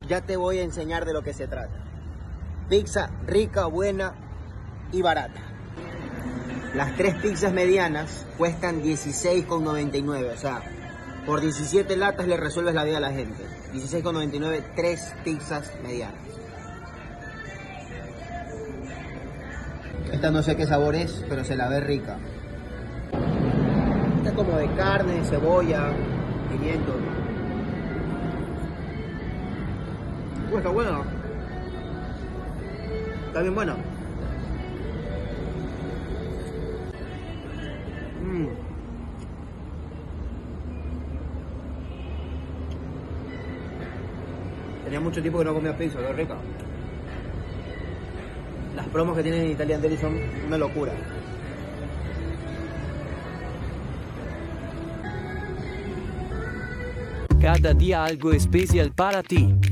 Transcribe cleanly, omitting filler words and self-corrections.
Ya te voy a enseñar de lo que se trata. Pizza rica, buena y barata. Las 3 pizzas medianas cuestan 16,99, o sea, por 17 latas le resuelves la vida a la gente. 16,99, 3 pizzas medianas. Esta no sé qué sabor es, pero se la ve rica. Esta es como de carne, cebolla, pimiento. Está bueno. Está bien bueno. Tenía mucho tiempo que no comía pizza, qué rica. Las promos que tienen en Italian Deli son una locura. Cada día algo especial para ti.